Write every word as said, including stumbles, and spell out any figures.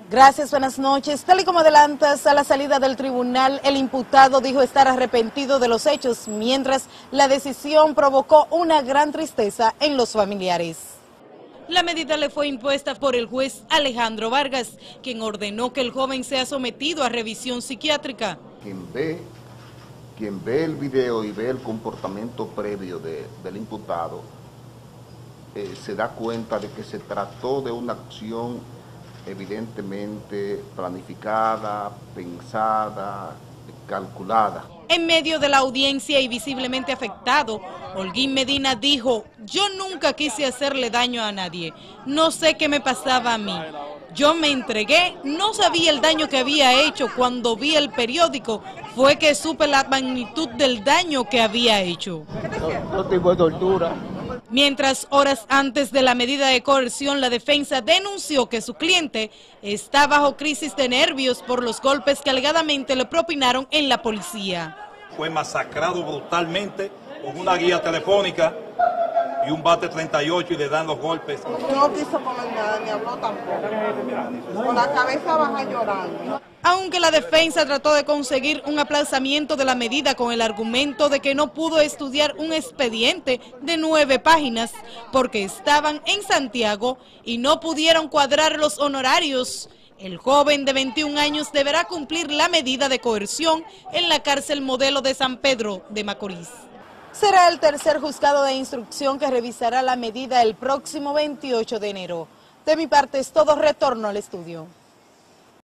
Gracias, buenas noches. Tal y como adelantas, a la salida del tribunal, el imputado dijo estar arrepentido de los hechos, mientras la decisión provocó una gran tristeza en los familiares. La medida le fue impuesta por el juez Alejandro Vargas, quien ordenó que el joven sea sometido a revisión psiquiátrica. Quien ve, quien ve el video y ve el comportamiento previo de, del imputado, eh, se da cuenta de que se trató de una acción evidentemente planificada, pensada, calculada. En medio de la audiencia y visiblemente afectado, Holguín Medina dijo: yo nunca quise hacerle daño a nadie, no sé qué me pasaba a mí. Yo me entregué, no sabía el daño que había hecho. Cuando vi el periódico fue que supe la magnitud del daño que había hecho. No, no tipo de tortura. Mientras, horas antes de la medida de coerción, la defensa denunció que su cliente está bajo crisis de nervios por los golpes que alegadamente le propinaron en la policía. Fue masacrado brutalmente con una guía telefónica y un bate treinta y ocho y le dan los golpes. No quiso comer nada, ni habló tampoco. Con la cabeza baja llorando. Aunque la defensa trató de conseguir un aplazamiento de la medida con el argumento de que no pudo estudiar un expediente de nueve páginas porque estaban en Santiago y no pudieron cuadrar los honorarios, el joven de veintiún años deberá cumplir la medida de coerción en la cárcel modelo de San Pedro de Macorís. Será el tercer juzgado de instrucción que revisará la medida el próximo veintiocho de enero. De mi parte es todo, retorno al estudio.